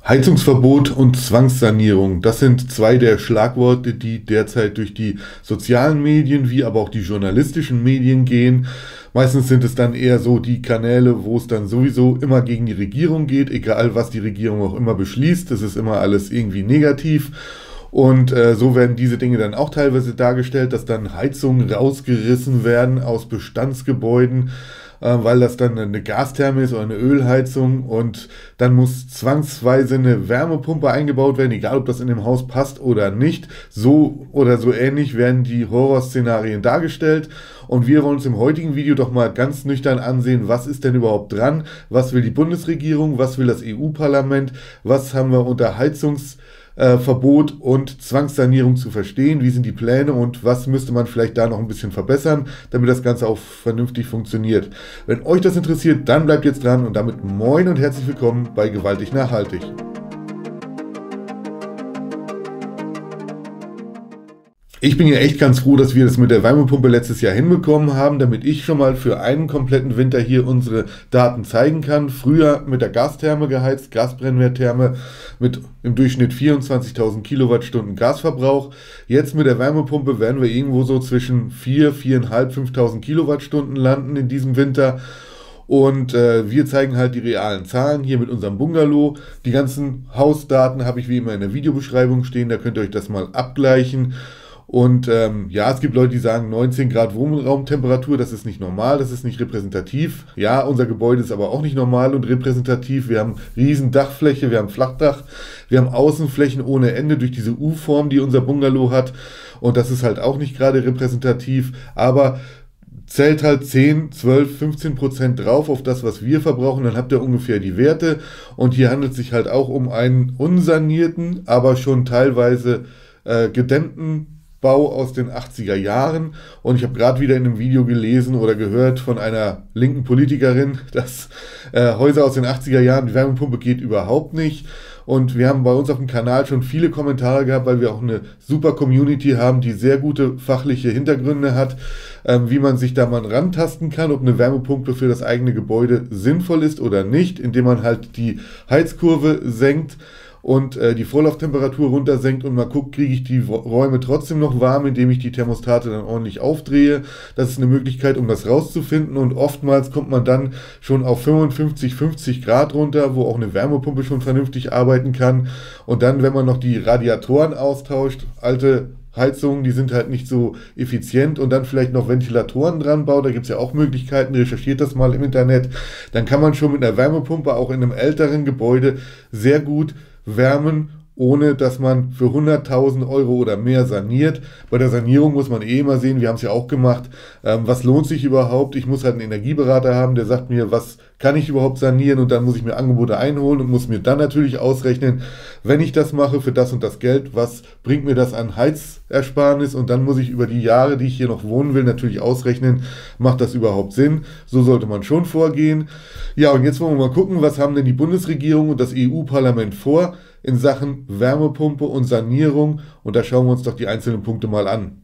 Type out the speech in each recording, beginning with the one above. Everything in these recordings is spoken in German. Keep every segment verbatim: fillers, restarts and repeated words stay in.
Heizungsverbot und Zwangssanierung, das sind zwei der Schlagworte, die derzeit durch die sozialen Medien wie aber auch die journalistischen Medien gehen. Meistens sind es dann eher so die Kanäle, wo es dann sowieso immer gegen die Regierung geht, egal was die Regierung auch immer beschließt. Das ist immer alles irgendwie negativ. Und äh, so werden diese Dinge dann auch teilweise dargestellt, dass dann Heizungen rausgerissen werden aus Bestandsgebäuden, äh, weil das dann eine Gastherme ist oder eine Ölheizung, und dann muss zwangsweise eine Wärmepumpe eingebaut werden, egal ob das in dem Haus passt oder nicht. So oder so ähnlich werden die Horrorszenarien dargestellt. Und wir wollen uns im heutigen Video doch mal ganz nüchtern ansehen, was ist denn überhaupt dran, was will die Bundesregierung, was will das E U-Parlament, was haben wir unter Heizungs Äh, Verbot und Zwangssanierung zu verstehen, wie sind die Pläne und was müsste man vielleicht da noch ein bisschen verbessern, damit das Ganze auch vernünftig funktioniert. Wenn euch das interessiert, dann bleibt jetzt dran und damit moin und herzlich willkommen bei Gewaltig Nachhaltig. Ich bin ja echt ganz froh, dass wir das mit der Wärmepumpe letztes Jahr hinbekommen haben, damit ich schon mal für einen kompletten Winter hier unsere Daten zeigen kann. Früher mit der Gastherme geheizt, Gasbrennwerttherme mit im Durchschnitt vierundzwanzigtausend Kilowattstunden Gasverbrauch. Jetzt mit der Wärmepumpe werden wir irgendwo so zwischen vier, viertausendfünfhundert, fünftausend Kilowattstunden landen in diesem Winter. Und äh, wir zeigen halt die realen Zahlen hier mit unserem Bungalow. Die ganzen Hausdaten habe ich wie immer in der Videobeschreibung stehen, da könnt ihr euch das mal abgleichen. Und ähm, ja, es gibt Leute, die sagen neunzehn Grad Wohnraumtemperatur, das ist nicht normal, das ist nicht repräsentativ. Ja, unser Gebäude ist aber auch nicht normal und repräsentativ. Wir haben riesen Dachfläche, wir haben Flachdach, wir haben Außenflächen ohne Ende durch diese U-Form, die unser Bungalow hat. Und das ist halt auch nicht gerade repräsentativ, aber zählt halt zehn, zwölf, fünfzehn Prozent drauf auf das, was wir verbrauchen, dann habt ihr ungefähr die Werte. Und hier handelt es sich halt auch um einen unsanierten, aber schon teilweise äh, gedämmten Bau aus den achtziger Jahren, und ich habe gerade wieder in einem Video gelesen oder gehört von einer linken Politikerin, dass äh, Häuser aus den achtziger Jahren, die Wärmepumpe geht überhaupt nicht. Und wir haben bei uns auf dem Kanal schon viele Kommentare gehabt, weil wir auch eine super Community haben, die sehr gute fachliche Hintergründe hat, ähm, wie man sich da mal rantasten kann, ob eine Wärmepumpe für das eigene Gebäude sinnvoll ist oder nicht, indem man halt die Heizkurve senkt und äh, die Vorlauftemperatur runtersenkt und mal guckt, kriege ich die Räume trotzdem noch warm, indem ich die Thermostate dann ordentlich aufdrehe. Das ist eine Möglichkeit, um das rauszufinden, und oftmals kommt man dann schon auf fünfundfünfzig, fünfzig Grad runter, wo auch eine Wärmepumpe schon vernünftig arbeiten kann. Und dann, wenn man noch die Radiatoren austauscht, alte Heizungen, die sind halt nicht so effizient, und dann vielleicht noch Ventilatoren dran baut, da gibt es ja auch Möglichkeiten, recherchiert das mal im Internet, dann kann man schon mit einer Wärmepumpe auch in einem älteren Gebäude sehr gut wärmen, ohne dass man für hunderttausend Euro oder mehr saniert. Bei der Sanierung muss man eh immer sehen, wir haben es ja auch gemacht, ähm, was lohnt sich überhaupt. Ich muss halt einen Energieberater haben, der sagt mir, was kann ich überhaupt sanieren, und dann muss ich mir Angebote einholen und muss mir dann natürlich ausrechnen, wenn ich das mache für das und das Geld, was bringt mir das an Heizersparnis, und dann muss ich über die Jahre, die ich hier noch wohnen will, natürlich ausrechnen, macht das überhaupt Sinn? So sollte man schon vorgehen. Ja, und jetzt wollen wir mal gucken, was haben denn die Bundesregierung und das E U-Parlament vor in Sachen Wärmepumpe und Sanierung, und da schauen wir uns doch die einzelnen Punkte mal an.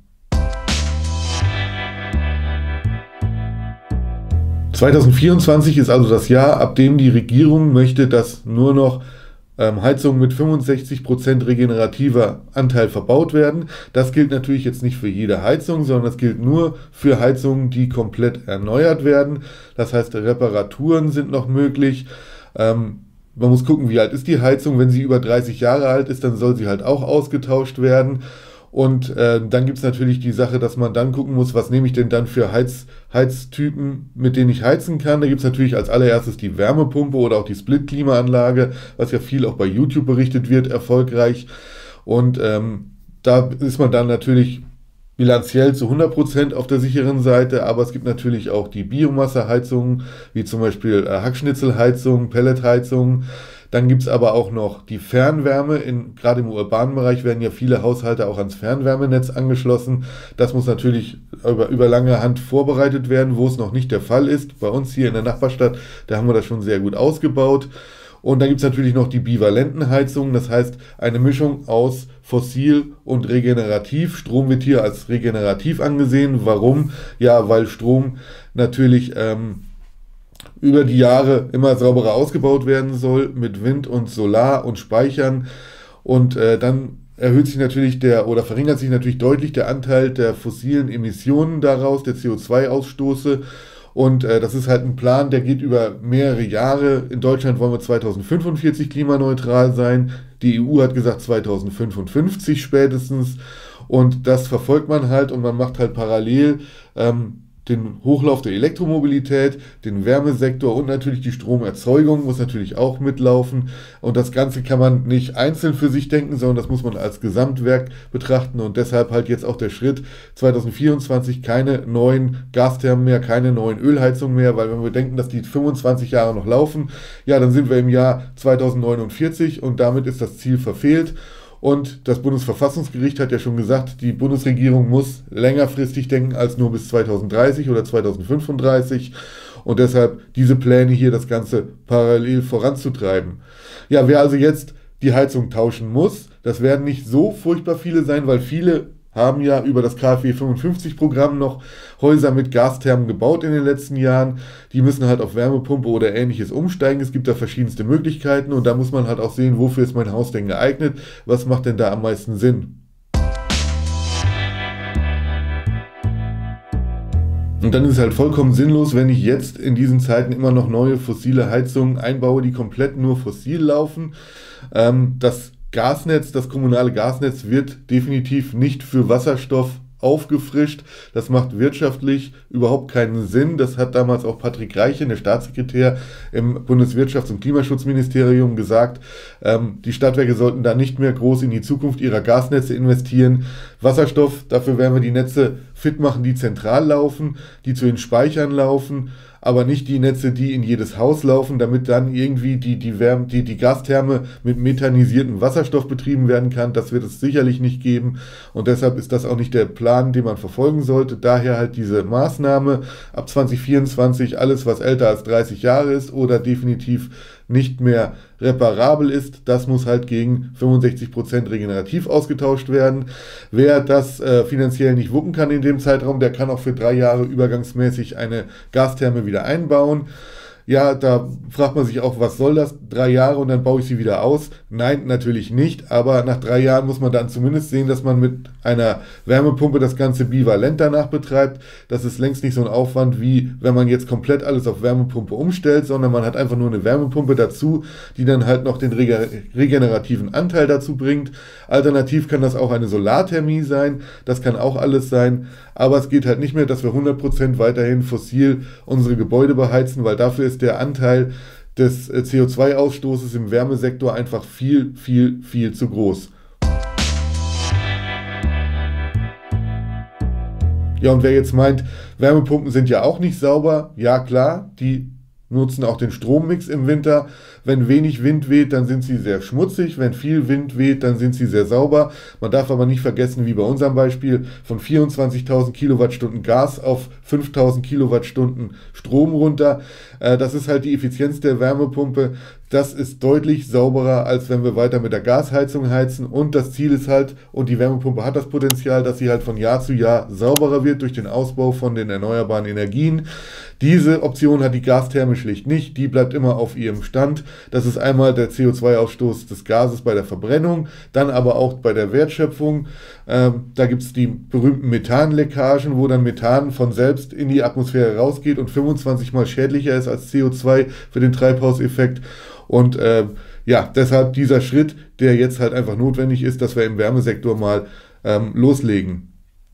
zweitausendvierundzwanzig ist also das Jahr, ab dem die Regierung möchte, dass nur noch ähm, Heizungen mit fünfundsechzig Prozent regenerativer Anteil verbaut werden. Das gilt natürlich jetzt nicht für jede Heizung, sondern das gilt nur für Heizungen, die komplett erneuert werden. Das heißt, Reparaturen sind noch möglich. Ähm, man muss gucken, wie alt ist die Heizung. Wenn sie über dreißig Jahre alt ist, dann soll sie halt auch ausgetauscht werden. Und äh, dann gibt es natürlich die Sache, dass man dann gucken muss, was nehme ich denn dann für Heiz, Heiztypen, mit denen ich heizen kann. Da gibt es natürlich als allererstes die Wärmepumpe oder auch die Split-Klimaanlage, was ja viel auch bei YouTube berichtet wird, erfolgreich. Und ähm, da ist man dann natürlich bilanziell zu hundert Prozent auf der sicheren Seite, aber es gibt natürlich auch die Biomasseheizungen, wie zum Beispiel äh, Hackschnitzelheizungen, Pelletheizungen. Dann gibt es aber auch noch die Fernwärme. In, gerade im urbanen Bereich werden ja viele Haushalte auch ans Fernwärmenetz angeschlossen. Das muss natürlich über, über lange Hand vorbereitet werden, wo es noch nicht der Fall ist. Bei uns hier in der Nachbarstadt, da haben wir das schon sehr gut ausgebaut. Und dann gibt es natürlich noch die bivalenten Heizungen, das heißt eine Mischung aus fossil und regenerativ. Strom wird hier als regenerativ angesehen. Warum? Ja, weil Strom natürlich ähm, über die Jahre immer sauberer ausgebaut werden soll mit Wind und Solar und Speichern. Und äh, dann erhöht sich natürlich der oder verringert sich natürlich deutlich der Anteil der fossilen Emissionen daraus, der C O zwei Ausstoße. Und äh, das ist halt ein Plan, der geht über mehrere Jahre. In Deutschland wollen wir zweitausendfünfundvierzig klimaneutral sein. Die E U hat gesagt zweitausendfünfundfünfzig spätestens. Und das verfolgt man halt und man macht halt parallel ähm, den Hochlauf der Elektromobilität, den Wärmesektor und natürlich die Stromerzeugung muss natürlich auch mitlaufen. Und das Ganze kann man nicht einzeln für sich denken, sondern das muss man als Gesamtwerk betrachten. Und deshalb halt jetzt auch der Schritt zweitausendvierundzwanzig keine neuen Gasthermen mehr, keine neuen Ölheizungen mehr, weil wenn wir denken, dass die fünfundzwanzig Jahre noch laufen, ja, dann sind wir im Jahr zweitausendneunundvierzig und damit ist das Ziel verfehlt. Und das Bundesverfassungsgericht hat ja schon gesagt, die Bundesregierung muss längerfristig denken als nur bis zweitausenddreißig oder zweitausendfünfunddreißig. Und deshalb diese Pläne hier, das Ganze parallel voranzutreiben. Ja, wer also jetzt die Heizung tauschen muss, das werden nicht so furchtbar viele sein, weil viele haben ja über das K f W fünfundfünfzig Programm noch Häuser mit Gasthermen gebaut in den letzten Jahren. Die müssen halt auf Wärmepumpe oder ähnliches umsteigen. Es gibt da verschiedenste Möglichkeiten und da muss man halt auch sehen, wofür ist mein Haus denn geeignet, was macht denn da am meisten Sinn. Und dann ist es halt vollkommen sinnlos, wenn ich jetzt in diesen Zeiten immer noch neue fossile Heizungen einbaue, die komplett nur fossil laufen. Ähm, das Gasnetz, das kommunale Gasnetz wird definitiv nicht für Wasserstoff aufgefrischt. Das macht wirtschaftlich überhaupt keinen Sinn. Das hat damals auch Patrick Reichen, der Staatssekretär im Bundeswirtschafts- und Klimaschutzministerium, gesagt. Ähm, die Stadtwerke sollten da nicht mehr groß in die Zukunft ihrer Gasnetze investieren. Wasserstoff, dafür werden wir die Netze fit machen, die zentral laufen, die zu den Speichern laufen, aber nicht die Netze, die in jedes Haus laufen, damit dann irgendwie die, die, Wärme, die, die Gastherme mit methanisiertem Wasserstoff betrieben werden kann. Das wird es sicherlich nicht geben und deshalb ist das auch nicht der Plan, den man verfolgen sollte. Daher halt diese Maßnahme ab zweitausendvierundzwanzig, alles was älter als dreißig Jahre ist oder definitiv nicht mehr reparabel ist, das muss halt gegen fünfundsechzig Prozent regenerativ ausgetauscht werden. Wer das äh, finanziell nicht wuppen kann in dem Zeitraum, der kann auch für drei Jahre übergangsmäßig eine Gastherme wieder einbauen. Ja, da fragt man sich auch, was soll das? Drei Jahre und dann baue ich sie wieder aus? Nein, natürlich nicht, aber nach drei Jahren muss man dann zumindest sehen, dass man mit einer Wärmepumpe das Ganze bivalent danach betreibt. Das ist längst nicht so ein Aufwand, wie wenn man jetzt komplett alles auf Wärmepumpe umstellt, sondern man hat einfach nur eine Wärmepumpe dazu, die dann halt noch den regenerativen Anteil dazu bringt. Alternativ kann das auch eine Solarthermie sein, das kann auch alles sein, aber es geht halt nicht mehr, dass wir hundert Prozent weiterhin fossil unsere Gebäude beheizen, weil dafür ist der Anteil des C O zwei Ausstoßes im Wärmesektor einfach viel, viel, viel zu groß. Ja, und wer jetzt meint, Wärmepumpen sind ja auch nicht sauber, ja klar, die nutzen auch den Strommix im Winter. Wenn wenig Wind weht, dann sind sie sehr schmutzig. Wenn viel Wind weht, dann sind sie sehr sauber. Man darf aber nicht vergessen, wie bei unserem Beispiel, von vierundzwanzigtausend Kilowattstunden Gas auf fünftausend Kilowattstunden Strom runter. Äh, das ist halt die Effizienz der Wärmepumpe. Das ist deutlich sauberer, als wenn wir weiter mit der Gasheizung heizen. Und das Ziel ist halt, und die Wärmepumpe hat das Potenzial, dass sie halt von Jahr zu Jahr sauberer wird durch den Ausbau von den erneuerbaren Energien. Diese Option hat die Gastherme schlicht nicht. Die bleibt immer auf ihrem Stand. Das ist einmal der C O zwei Ausstoß des Gases bei der Verbrennung, dann aber auch bei der Wertschöpfung. Ähm, da gibt es die berühmten Methanleckagen, wo dann Methan von selbst in die Atmosphäre rausgeht und fünfundzwanzig mal schädlicher ist als C O zwei für den Treibhauseffekt. Und äh, ja, deshalb dieser Schritt, der jetzt halt einfach notwendig ist, dass wir im Wärmesektor mal ähm, loslegen.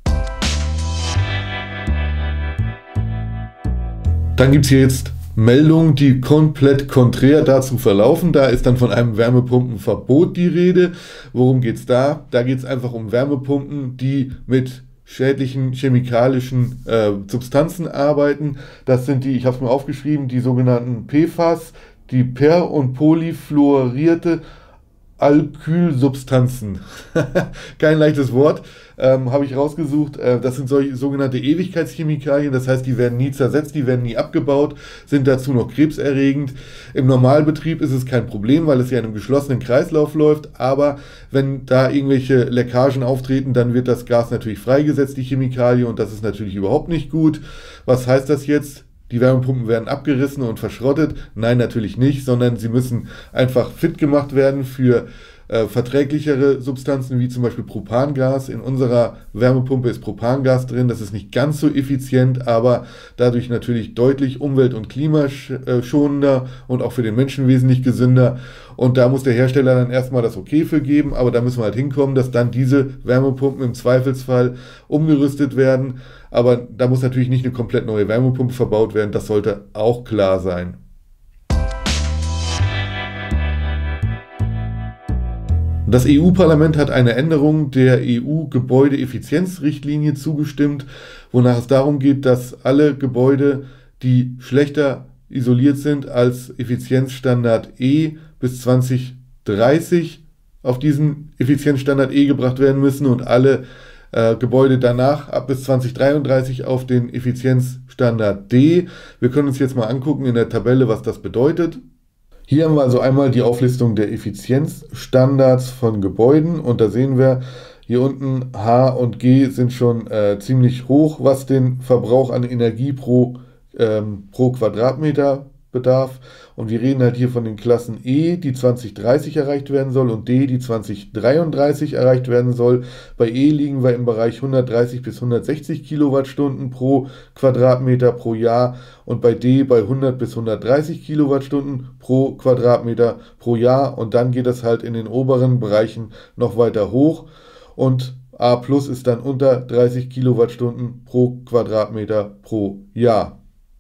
Dann gibt es hier jetzt Meldungen, die komplett konträr dazu verlaufen. Da ist dann von einem Wärmepumpenverbot die Rede. Worum geht es da? Da geht es einfach um Wärmepumpen, die mit schädlichen chemikalischen äh, Substanzen arbeiten. Das sind die, ich habe es mir aufgeschrieben, die sogenannten P F A S, die per- und polyfluorierte Alkylsubstanzen. Kein leichtes Wort, ähm, habe ich rausgesucht. Äh, das sind solche sogenannte Ewigkeitschemikalien, das heißt, die werden nie zersetzt, die werden nie abgebaut, sind dazu noch krebserregend. Im Normalbetrieb ist es kein Problem, weil es ja in einem geschlossenen Kreislauf läuft, aber wenn da irgendwelche Leckagen auftreten, dann wird das Gas natürlich freigesetzt, die Chemikalie, und das ist natürlich überhaupt nicht gut. Was heißt das jetzt? die Wärmepumpen werden abgerissen und verschrottet. Nein, natürlich nicht, sondern sie müssen einfach fit gemacht werden für äh, verträglichere Substanzen, wie zum Beispiel Propangas. In unserer Wärmepumpe ist Propangas drin. Das ist nicht ganz so effizient, aber dadurch natürlich deutlich umwelt- und klimaschonender und auch für den Menschen wesentlich gesünder. Und da muss der Hersteller dann erstmal das Okay für geben, aber da müssen wir halt hinkommen, dass dann diese Wärmepumpen im Zweifelsfall umgerüstet werden. Aber da muss natürlich nicht eine komplett neue Wärmepumpe verbaut werden, das sollte auch klar sein. Das E U-Parlament hat eine Änderung der E U-Gebäudeeffizienzrichtlinie zugestimmt, wonach es darum geht, dass alle Gebäude, die schlechter isoliert sind als Effizienzstandard E, bis zwanzig dreißig auf diesen Effizienzstandard E gebracht werden müssen und alle äh, Gebäude danach ab bis zwanzig dreiunddreißig auf den Effizienzstandard D. Wir können uns jetzt mal angucken in der Tabelle, was das bedeutet. Hier haben wir also einmal die Auflistung der Effizienzstandards von Gebäuden und da sehen wir, hier unten H und G sind schon äh, ziemlich hoch, was den Verbrauch an Energie pro, ähm, pro Quadratmeter bedarf. Und wir reden halt hier von den Klassen E, die zwanzig dreißig erreicht werden soll, und D, die zwanzig dreiunddreißig erreicht werden soll. Bei E liegen wir im Bereich hundertdreißig bis hundertsechzig Kilowattstunden pro Quadratmeter pro Jahr und bei D bei hundert bis hundertdreißig Kilowattstunden pro Quadratmeter pro Jahr. Und dann geht es halt in den oberen Bereichen noch weiter hoch und A plus ist dann unter dreißig Kilowattstunden pro Quadratmeter pro Jahr.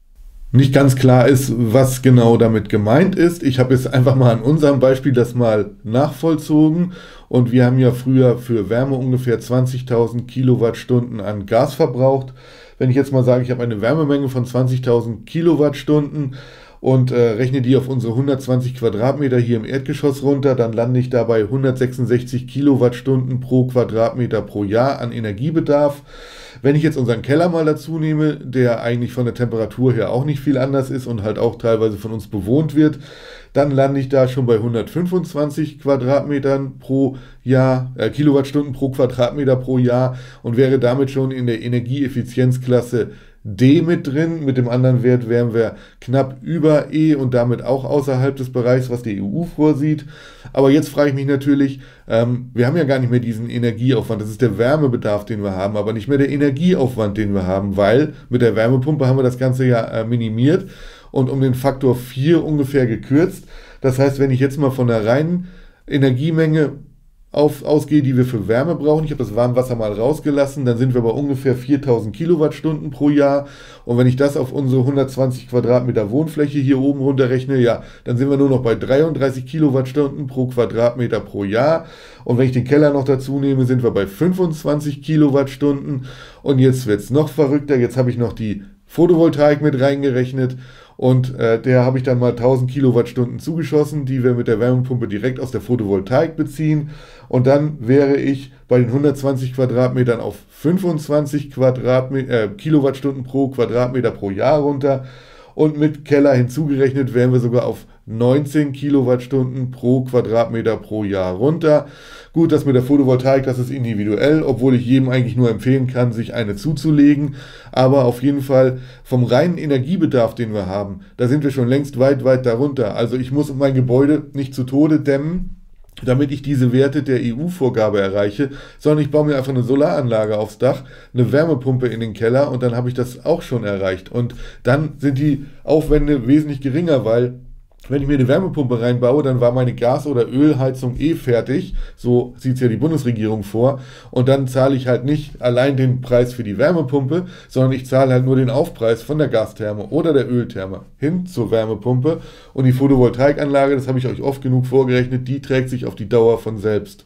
Nicht ganz klar ist, was genau damit gemeint ist. Ich habe jetzt einfach mal an unserem Beispiel das mal nachvollzogen und wir haben ja früher für Wärme ungefähr zwanzigtausend Kilowattstunden an Gas verbraucht. Wenn ich jetzt mal sage, ich habe eine Wärmemenge von zwanzigtausend Kilowattstunden und äh, rechne die auf unsere hundertzwanzig Quadratmeter hier im Erdgeschoss runter, dann lande ich dabei hundertsechsundsechzig Kilowattstunden pro Quadratmeter pro Jahr an Energiebedarf. Wenn ich jetzt unseren Keller mal dazu nehme, der eigentlich von der Temperatur her auch nicht viel anders ist und halt auch teilweise von uns bewohnt wird, dann lande ich da schon bei hundertfünfundzwanzig Quadratmetern pro Jahr, äh, Kilowattstunden pro Quadratmeter pro Jahr und wäre damit schon in der Energieeffizienzklasse D mit drin. Mit dem anderen Wert wären wir knapp über E und damit auch außerhalb des Bereichs, was die E U vorsieht. Aber jetzt frage ich mich natürlich, ähm, wir haben ja gar nicht mehr diesen Energieaufwand. Das ist der Wärmebedarf, den wir haben, aber nicht mehr der Energieaufwand, den wir haben, weil mit der Wärmepumpe haben wir das Ganze ja äh, minimiert und um den Faktor vier ungefähr gekürzt. Das heißt, wenn ich jetzt mal von der reinen Energiemenge auf, ausgehe, die wir für Wärme brauchen. Ich habe das Warmwasser mal rausgelassen, dann sind wir bei ungefähr viertausend Kilowattstunden pro Jahr. Und wenn ich das auf unsere hundertzwanzig Quadratmeter Wohnfläche hier oben runterrechne, ja, dann sind wir nur noch bei dreiunddreißig Kilowattstunden pro Quadratmeter pro Jahr. Und wenn ich den Keller noch dazu nehme, sind wir bei fünfundzwanzig Kilowattstunden. Und jetzt wird es noch verrückter. Jetzt habe ich noch die Photovoltaik mit reingerechnet. Und äh, der habe ich dann mal tausend Kilowattstunden zugeschossen, die wir mit der Wärmepumpe direkt aus der Photovoltaik beziehen. Und dann wäre ich bei den hundertzwanzig Quadratmetern auf fünfundzwanzig Quadratmeter, äh, Kilowattstunden pro Quadratmeter pro Jahr runter. Und mit Keller hinzugerechnet wären wir sogar auf neunzehn Kilowattstunden pro Quadratmeter pro Jahr runter. Gut, das mit der Photovoltaik, das ist individuell, obwohl ich jedem eigentlich nur empfehlen kann, sich eine zuzulegen. Aber auf jeden Fall vom reinen Energiebedarf, den wir haben, da sind wir schon längst weit, weit darunter. Also ich muss mein Gebäude nicht zu Tode dämmen, damit ich diese Werte der E U-Vorgabe erreiche, sondern ich baue mir einfach eine Solaranlage aufs Dach, eine Wärmepumpe in den Keller und dann habe ich das auch schon erreicht. Und dann sind die Aufwände wesentlich geringer, weil wenn ich mir eine Wärmepumpe reinbaue, dann war meine Gas- oder Ölheizung eh fertig. So sieht es ja die Bundesregierung vor. Und dann zahle ich halt nicht allein den Preis für die Wärmepumpe, sondern ich zahle halt nur den Aufpreis von der Gastherme oder der Öltherme hin zur Wärmepumpe. Und die Photovoltaikanlage, das habe ich euch oft genug vorgerechnet, die trägt sich auf die Dauer von selbst.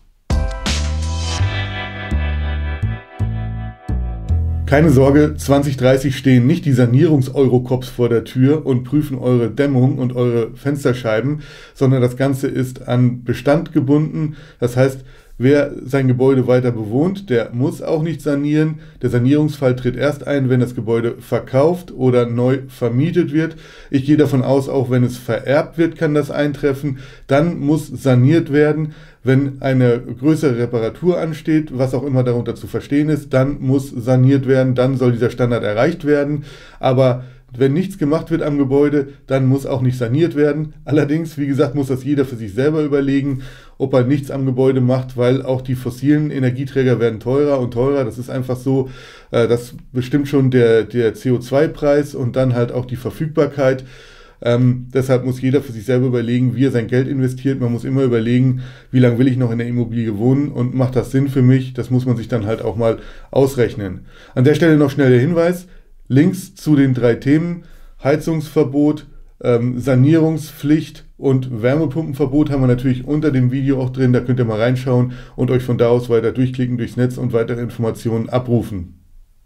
Keine Sorge, zwanzig dreißig stehen nicht die Sanierungs-Eurocops vor der Tür und prüfen eure Dämmung und eure Fensterscheiben, sondern das Ganze ist an Bestand gebunden. Das heißt, wer sein Gebäude weiter bewohnt, der muss auch nicht sanieren. Der Sanierungsfall tritt erst ein, wenn das Gebäude verkauft oder neu vermietet wird. Ich gehe davon aus, auch wenn es vererbt wird, kann das eintreffen. Dann muss saniert werden. Wenn eine größere Reparatur ansteht, was auch immer darunter zu verstehen ist, dann muss saniert werden, dann soll dieser Standard erreicht werden. Aber Wenn nichts gemacht wird am Gebäude, dann muss auch nicht saniert werden. Allerdings, wie gesagt, muss das jeder für sich selber überlegen, ob er nichts am Gebäude macht, weil auch die fossilen Energieträger werden teurer und teurer. Das ist einfach so, äh, das bestimmt schon der, der C O zwei Preis und dann halt auch die Verfügbarkeit. Ähm, deshalb muss jeder für sich selber überlegen, wie er sein Geld investiert. Man muss immer überlegen, wie lange will ich noch in der Immobilie wohnen und macht das Sinn für mich? Das muss man sich dann halt auch mal ausrechnen. An der Stelle noch schnell der Hinweis. Links zu den drei Themen, Heizungsverbot, ähm, Sanierungspflicht und Wärmepumpenverbot haben wir natürlich unter dem Video auch drin. Da könnt ihr mal reinschauen und euch von da aus weiter durchklicken durchs Netz und weitere Informationen abrufen.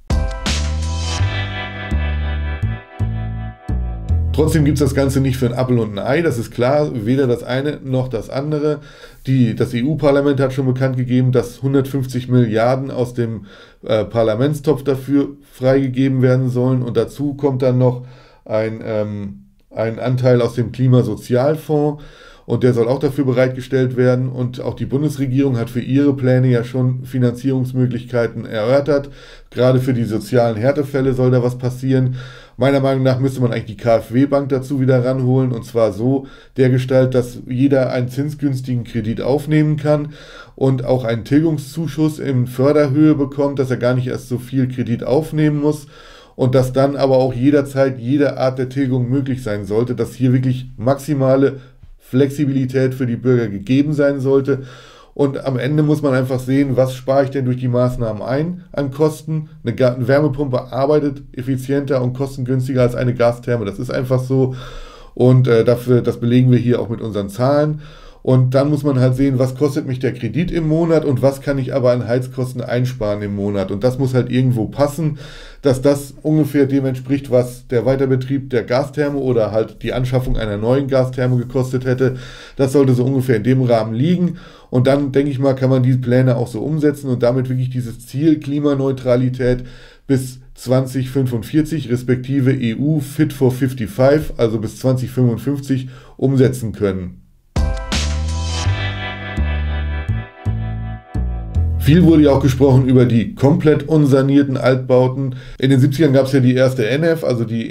Trotzdem gibt es das Ganze nicht für ein Apfel und ein Ei, das ist klar, weder das eine noch das andere. Die, das E U-Parlament hat schon bekannt gegeben, dass hundertfünfzig Milliarden aus dem äh, Parlamentstopf dafür freigegeben werden sollen und dazu kommt dann noch ein, ähm, ein Anteil aus dem Klimasozialfonds und der soll auch dafür bereitgestellt werden und auch die Bundesregierung hat für ihre Pläne ja schon Finanzierungsmöglichkeiten erörtert. Gerade für die sozialen Härtefälle soll da was passieren. Meiner Meinung nach müsste man eigentlich die KfW-Bank dazu wieder ranholen und zwar so dergestalt, dass jeder einen zinsgünstigen Kredit aufnehmen kann und auch einen Tilgungszuschuss in Förderhöhe bekommt, dass er gar nicht erst so viel Kredit aufnehmen muss und dass dann aber auch jederzeit jede Art der Tilgung möglich sein sollte, dass hier wirklich maximale Flexibilität für die Bürger gegeben sein sollte. Und am Ende muss man einfach sehen, was spare ich denn durch die Maßnahmen ein an Kosten. Eine Wärmepumpe arbeitet effizienter und kostengünstiger als eine Gastherme. Das ist einfach so. Und äh, dafür, das belegen wir hier auch mit unseren Zahlen. Und dann muss man halt sehen, was kostet mich der Kredit im Monat und was kann ich aber an Heizkosten einsparen im Monat. Und das muss halt irgendwo passen, dass das ungefähr dem entspricht, was der Weiterbetrieb der Gastherme oder halt die Anschaffung einer neuen Gastherme gekostet hätte. Das sollte so ungefähr in dem Rahmen liegen. Und dann, denke ich mal, kann man diese Pläne auch so umsetzen und damit wirklich dieses Ziel Klimaneutralität bis zwanzig fünfundvierzig respektive E U Fit for fünfundfünfzig, also bis zwanzig fünfundfünfzig, umsetzen können. Viel wurde ja auch gesprochen über die komplett unsanierten Altbauten. In den siebzigern gab es ja die erste N E F, also die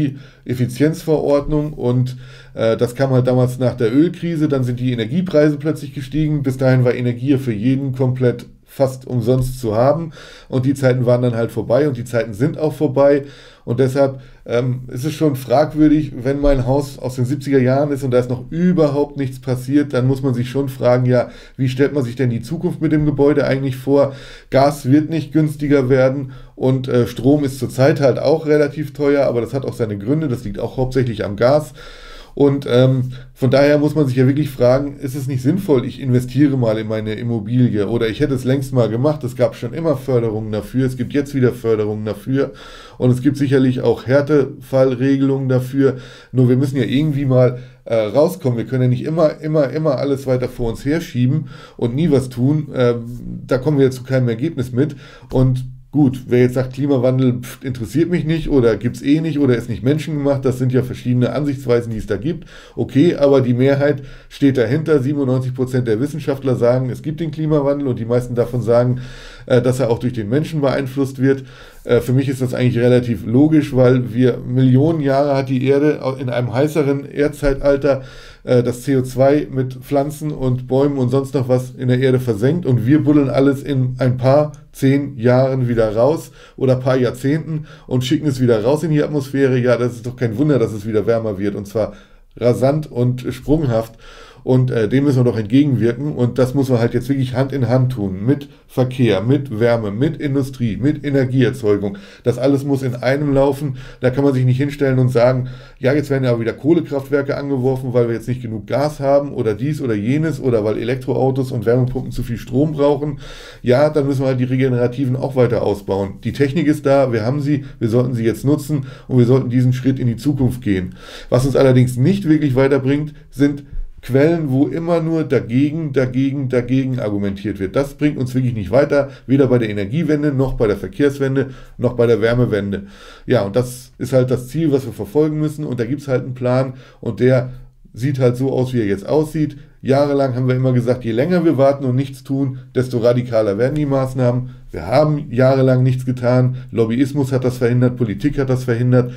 Energieeffizienzverordnung und äh, das kam halt damals nach der Ölkrise, dann sind die Energiepreise plötzlich gestiegen. Bis dahin war Energie für jeden komplett fast umsonst zu haben und die Zeiten waren dann halt vorbei und die Zeiten sind auch vorbei und deshalb ähm, ist es schon fragwürdig, wenn mein Haus aus den siebziger Jahren ist und da ist noch überhaupt nichts passiert, dann muss man sich schon fragen, ja, wie stellt man sich denn die Zukunft mit dem Gebäude eigentlich vor? Gas wird nicht günstiger werden und äh, Strom ist zurzeit halt auch relativ teuer, aber das hat auch seine Gründe, das liegt auch hauptsächlich am Gas. Und ähm, von daher muss man sich ja wirklich fragen, ist es nicht sinnvoll, ich investiere mal in meine Immobilie oder ich hätte es längst mal gemacht, es gab schon immer Förderungen dafür, es gibt jetzt wieder Förderungen dafür und es gibt sicherlich auch Härtefallregelungen dafür, nur wir müssen ja irgendwie mal äh, rauskommen, wir können ja nicht immer, immer, immer alles weiter vor uns herschieben und nie was tun, äh, da kommen wir jetzt zu keinem Ergebnis mit und gut, wer jetzt sagt, Klimawandel pff, interessiert mich nicht oder gibt es eh nicht oder ist nicht menschengemacht, das sind ja verschiedene Ansichtsweisen, die es da gibt. Okay, aber die Mehrheit steht dahinter. siebenundneunzig Prozent der Wissenschaftler sagen, es gibt den Klimawandel und die meisten davon sagen, äh, dass er auch durch den Menschen beeinflusst wird. Äh, für mich ist das eigentlich relativ logisch, weil wir Millionen Jahre hat die Erde in einem heißeren Erdzeitalter äh, das C O zwei mit Pflanzen und Bäumen und sonst noch was in der Erde versenkt und wir buddeln alles in ein paar zehn Jahren wieder raus oder ein paar Jahrzehnten und schicken es wieder raus in die Atmosphäre. Ja, das ist doch kein Wunder, dass es wieder wärmer wird und zwar rasant und sprunghaft. Und äh, dem müssen wir doch entgegenwirken und das muss man halt jetzt wirklich Hand in Hand tun, mit Verkehr, mit Wärme, mit Industrie, mit Energieerzeugung. Das alles muss in einem laufen, da kann man sich nicht hinstellen und sagen, ja, jetzt werden ja aber wieder Kohlekraftwerke angeworfen, weil wir jetzt nicht genug Gas haben oder dies oder jenes oder weil Elektroautos und Wärmepumpen zu viel Strom brauchen. Ja, dann müssen wir halt die Regenerativen auch weiter ausbauen. Die Technik ist da, wir haben sie, wir sollten sie jetzt nutzen und wir sollten diesen Schritt in die Zukunft gehen. Was uns allerdings nicht wirklich weiterbringt, sind Quellen, wo immer nur dagegen, dagegen, dagegen argumentiert wird. Das bringt uns wirklich nicht weiter, weder bei der Energiewende, noch bei der Verkehrswende, noch bei der Wärmewende. Ja, und das ist halt das Ziel, was wir verfolgen müssen und da gibt es halt einen Plan und der sieht halt so aus, wie er jetzt aussieht. Jahrelang haben wir immer gesagt, je länger wir warten und nichts tun, desto radikaler werden die Maßnahmen. Wir haben jahrelang nichts getan, Lobbyismus hat das verhindert, Politik hat das verhindert.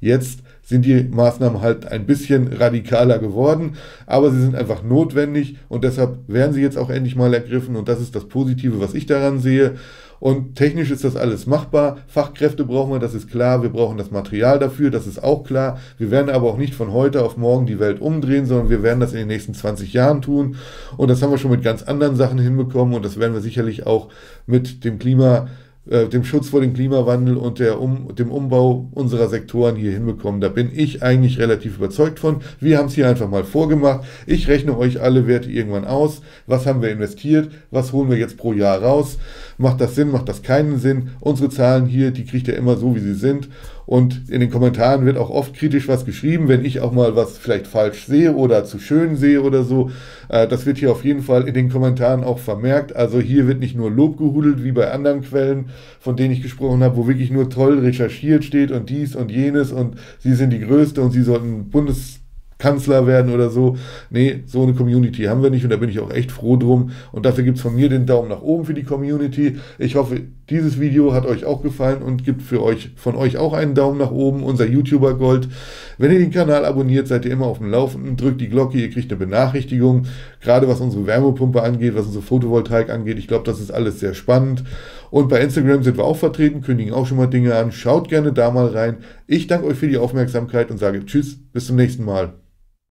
Jetzt sind die Maßnahmen halt ein bisschen radikaler geworden, aber sie sind einfach notwendig und deshalb werden sie jetzt auch endlich mal ergriffen und das ist das Positive, was ich daran sehe. Und technisch ist das alles machbar. Fachkräfte brauchen wir, das ist klar. Wir brauchen das Material dafür, das ist auch klar. Wir werden aber auch nicht von heute auf morgen die Welt umdrehen, sondern wir werden das in den nächsten zwanzig Jahren tun. Und das haben wir schon mit ganz anderen Sachen hinbekommen und das werden wir sicherlich auch mit dem Klima dem Schutz vor dem Klimawandel und der um, dem Umbau unserer Sektoren hier hinbekommen. Da bin ich eigentlich relativ überzeugt von. Wir haben es hier einfach mal vorgemacht. Ich rechne euch alle Werte irgendwann aus. Was haben wir investiert? Was holen wir jetzt pro Jahr raus? Macht das Sinn? Macht das keinen Sinn? Unsere Zahlen hier, die kriegt ihr immer so, wie sie sind. Und in den Kommentaren wird auch oft kritisch was geschrieben, wenn ich auch mal was vielleicht falsch sehe oder zu schön sehe oder so. Äh, das wird hier auf jeden Fall in den Kommentaren auch vermerkt. Also hier wird nicht nur Lob gehudelt wie bei anderen Quellen, von denen ich gesprochen habe, wo wirklich nur toll recherchiert steht und dies und jenes und sie sind die Größte und sie sollten Bundes Kanzler werden oder so. Nee, so eine Community haben wir nicht und da bin ich auch echt froh drum. Und dafür gibt es von mir den Daumen nach oben für die Community. Ich hoffe, dieses Video hat euch auch gefallen und gibt für euch von euch auch einen Daumen nach oben, unser YouTuber Gold. Wenn ihr den Kanal abonniert, seid ihr immer auf dem Laufenden. Drückt die Glocke, ihr kriegt eine Benachrichtigung. Gerade was unsere Wärmepumpe angeht, was unsere Photovoltaik angeht. Ich glaube, das ist alles sehr spannend. Und bei Instagram sind wir auch vertreten, kündigen auch schon mal Dinge an. Schaut gerne da mal rein. Ich danke euch für die Aufmerksamkeit und sage Tschüss, bis zum nächsten Mal.